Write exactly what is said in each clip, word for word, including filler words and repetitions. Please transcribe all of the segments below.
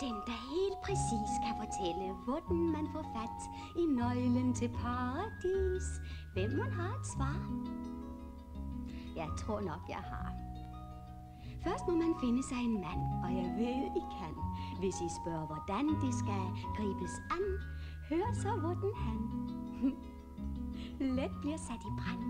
Den, der helt præcis kan fortælle, hvordan man får fat i nøglen til paradis. Hvem man har et svar? Jeg tror nok, jeg har. Først må man finde sig en mand, og jeg ved, I kan. Hvis I spørger, hvordan det skal gribes an, hør så, hvordan han let bliver sat i brand.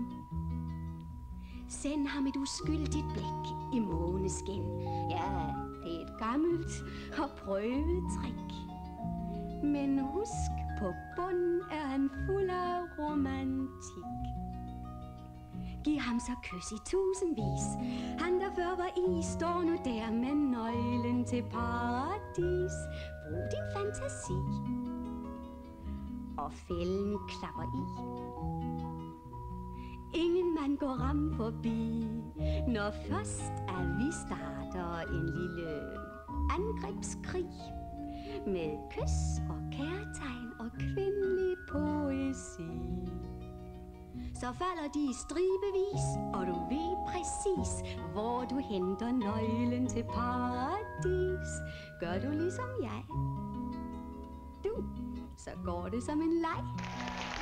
Send ham et uskyldigt blik i måneskin. Ja, det er et gammelt og prøvet trick. Men husk, på bunden er han fuld af romantik. Giv ham så kys i tusindvis. Han, der før var i, står nu der med nøglen til paradis. Brug din fantasi, og fælden klapper i. Ingen mand går ram forbi, når først at vi starter en lille angrebskrig. Med kys og kærtegn og kvindelig poesi. Så falder de i stribevis, og du ved præcis, hvor du henter nøglen til paradis. Gør du ligesom jeg? Du, så går det som en leg.